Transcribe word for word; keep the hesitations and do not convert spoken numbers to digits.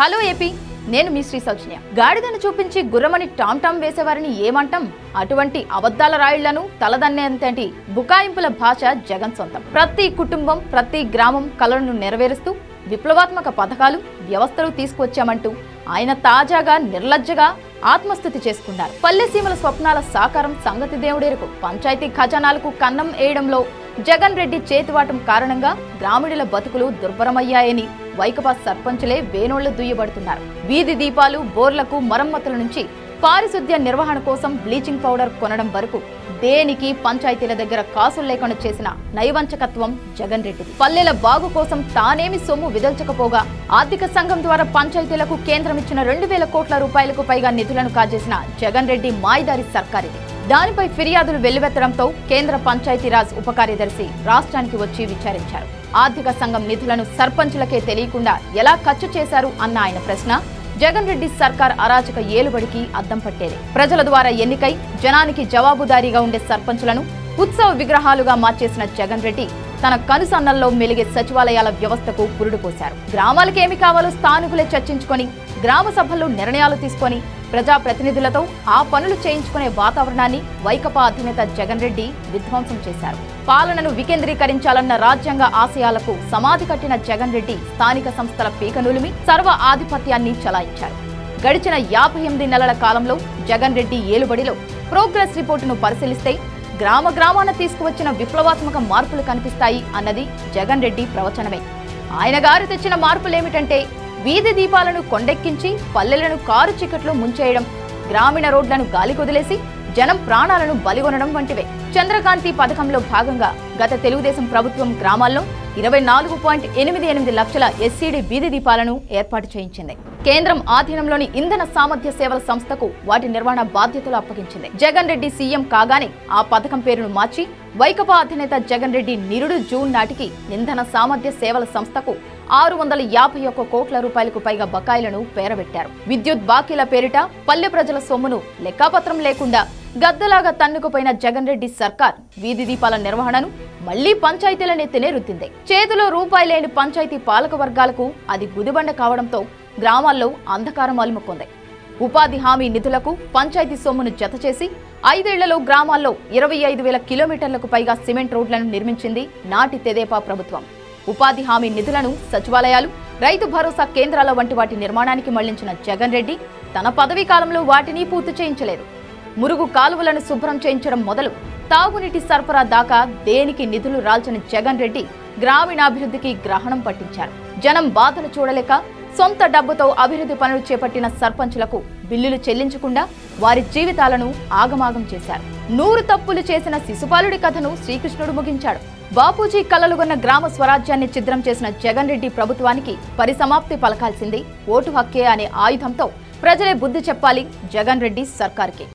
Hello AP, నేను మీ శ్రీ సౌజన్య. గాడిదను చూపించి గుర్రమని టామ్ టామ్ వేసేవారిని ఏమంటాం? అటువంటి అబద్ధాల రాయిళ్లను తలదన్నేంతటి బుకాయింపుల భాష జగన్ సొంతం. ప్రతి కుటుంబం, ప్రతి గ్రామం కలలను నెరవేరుస్తూ విప్లవాత్మక పథకాలు, వ్యవస్థలు తీసుకువచ్చామంటూ ఆయన తాజాగా నిర్లజ్జగా ఆత్మస్తుతి చేసుకున్నారు. పల్లెసీమల స్వప్నాల సాకారం సంగతి దేవుడేరకు. పంచాయతీ ఖజానాలకు కన్నం వేయడంలో జగన్ రెడ్డి చేతివాటం కారణంగా గ్రామీణుల బతుకులు దుర్భరమయ్యాయని వైకపా సర్పంచులే వేనోళ్లు దుయ్యబడుతున్నారు. వీధి దీపాలు, బోర్లకు మరమ్మతుల నుంచి పారిశుద్ధ్య నిర్వహణ కోసం బ్లీచింగ్ పౌడర్ కొనడం వరకు దేనికి పంచాయతీల దగ్గర కాసులు లేకుండా చేసిన నైవంచకత్వం జగన్ రెడ్డిది. పల్లెల బాగు కోసం తానేమి సొమ్ము విదల్చకపోగా ఆర్థిక సంఘం ద్వారా పంచాయతీలకు కేంద్రం ఇచ్చిన రెండు వేల కోట్ల రూపాయలకు పైగా నిధులను కాజేసిన జగన్ రెడ్డి మాయిదారి సర్కారిది. దానిపై ఫిర్యాదులు వెల్లువెత్తడంతో కేంద్ర పంచాయతీరాజ్ ఉప కార్యదర్శి రాష్ట్రానికి వచ్చి విచారించారు. ఆర్థిక సంఘం నిధులను సర్పంచులకే తెలియకుండా ఎలా ఖర్చు చేశారు అన్న ఆయన ప్రశ్న జగన్ రెడ్డి సర్కార్ అరాచక ఏలుబడికి అద్దం పట్టేది. ప్రజల ద్వారా ఎన్నికై జనానికి జవాబుదారీగా ఉండే సర్పంచులను ఉత్సవ విగ్రహాలుగా మార్చేసిన జగన్ రెడ్డి తన కనుసన్నల్లో మెలిగే సచివాలయాల వ్యవస్థకు పురుడు పోశారు. గ్రామాలకు ఏమి కావాలో స్థానికులే చర్చించుకొని, గ్రామ సభల్లో నిర్ణయాలు తీసుకొని ప్రజాప్రతినిధులతో ఆ పనులు చేయించుకునే వాతావరణాన్ని వైకపా అధినేత జగన్ రెడ్డి విధ్వంసం చేశారు. పాలనను వికేంద్రీకరించాలన్న రాజ్యాంగ ఆశయాలకు సమాధి కట్టిన జగన్ రెడ్డి స్థానిక సంస్థల పీకనులిమి సర్వ ఆధిపత్యాన్ని చలాయించారు. గడిచిన యాభై ఎనిమిది నెలల కాలంలో జగన్ రెడ్డి ఏలుబడిలో ప్రోగ్రెస్ రిపోర్టును పరిశీలిస్తే గ్రామ గ్రామాన తీసుకువచ్చిన విప్లవాత్మక మార్పులు కనిపిస్తాయి అన్నది జగన్ రెడ్డి ప్రవచనమే. ఆయన గారు తెచ్చిన మార్పులేమిటంటే వీధి దీపాలను కొండెక్కించి పల్లెలను కారు చీకట్లో ముంచేయడం, గ్రామీణ రోడ్లను గాలి కొదిలేసి జనం ప్రాణాలను బలిగొనడం వంటివే. చంద్రకాంతి పథకంలో భాగంగా గత తెలుగుదేశం ప్రభుత్వం గ్రామాల్లో ఇరవై నాలుగు పాయింట్ ఎనిమిది ఎనిమిది లక్షల ఎస్సీడీ వీధి దీపాలను ఏర్పాటు చేయించింది. కేంద్రం ఆధీనంలోని ఇంధన సామర్థ్య సేవల సంస్థకు వాటి నిర్వహణ బాధ్యతలు అప్పగించింది. జగన్ రెడ్డి సీఎం కాగానే ఆ పథకం పేరును మార్చి వైకపా అధినేత జగన్ రెడ్డి నిరుడు జూన్ నాటికి ఇంధన సామర్థ్య సేవల సంస్థకు ఆరు వందల యాభై ఒక్క కోట్ల రూపాయలకు పైగా బకాయిలను పేరబెట్టారు. విద్యుత్ బాకీల పేరిట పల్లె ప్రజల సొమ్మును లెక్కాపత్రం లేకుండా గద్దలాగా తన్నుకుపోయిన జగన్ రెడ్డి సర్కార్ వీధి దీపాల నిర్వహణను మళ్లీ పంచాయతీల నెత్తినే రుద్దింది. చేతిలో రూపాయి లేని పంచాయతీ పాలక వర్గాలకు అది గుదిబండ కావడంతో గ్రామాల్లో అంధకారం అలుముకుంది. ఉపాధి హామీ నిధులకు పంచాయతీ సొమ్మును జతచేసి ఐదేళ్లలో గ్రామాల్లో ఇరవై ఐదు వేల కిలోమీటర్లకు పైగా సిమెంట్ రోడ్లను నిర్మించింది నాటి తెదేపా ప్రభుత్వం. ఉపాధి హామీ నిధులను సచివాలయాలు, రైతు భరోసా కేంద్రాల వంటి వాటి నిర్మాణానికి మళ్లించిన జగన్ రెడ్డి తన పదవీ కాలంలో వాటిని పూర్తి చేయించలేదు. మురుగు కాలువలను శుభ్రం చేయించడం మొదలు తాగునీటి సరఫరా దాకా దేనికి నిధులు రాల్చని జగన్ రెడ్డి గ్రామీణాభివృద్ధికి గ్రహణం పట్టించారు. జనం బాధలు చూడలేక సొంత డబ్బుతో అభివృద్ధి పనులు చేపట్టిన సర్పంచులకు బిల్లులు చెల్లించకుండా వారి జీవితాలను ఆగమాగం చేశారు. నూరు తప్పులు చేసిన శిశుపాలుడి కథను శ్రీకృష్ణుడు ముగించాడు. బాపూజీ కలలుగొన్న గ్రామ స్వరాజ్యాన్ని ఛిద్రం చేసిన జగన్ రెడ్డి ప్రభుత్వానికి పరిసమాప్తి పలకాల్సింది ఓటు హక్కే అనే ఆయుధంతో ప్రజలే బుద్ధి చెప్పాలి జగన్ రెడ్డి సర్కార్కి.